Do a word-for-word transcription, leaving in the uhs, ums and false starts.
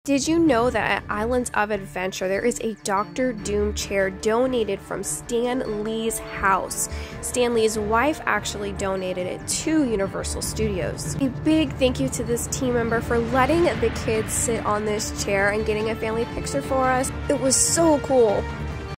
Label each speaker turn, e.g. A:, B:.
A: Did you know that at Islands of Adventure there is a Doctor Doom chair donated from Stan Lee's house? Stan Lee's wife actually donated it to Universal Studios. A big thank you to this team member for letting the kids sit on this chair and getting a family picture for us. It was so cool.